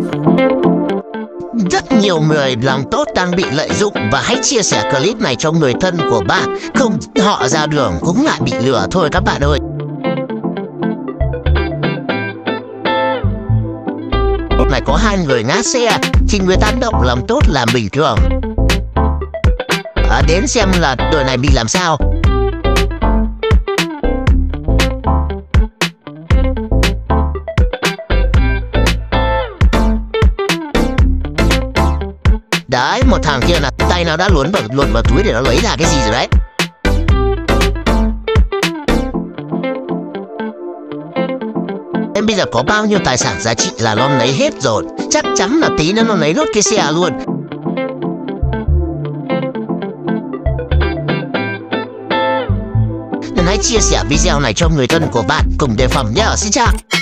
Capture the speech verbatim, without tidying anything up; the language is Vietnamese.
Rất nhiều người lòng tốt đang bị lợi dụng, và hãy chia sẻ clip này cho người thân của bạn, không họ ra đường cũng lại bị lừa thôi các bạn ơi. Này có hai người ngã xe thì người ta động lòng tốt là bình thường. À, đến xem là đội này bị làm sao. Đấy, một thằng kia là tay nó đã luồn vào, luồn vào túi để nó lấy ra cái gì rồi đấy. Em bây giờ có bao nhiêu tài sản giá trị là nó lấy hết rồi. Chắc chắn là tí nữa nó lấy nốt cái xe luôn. Nên hãy chia sẻ video này cho người thân của bạn cùng đề phòng nhé. Xin chào.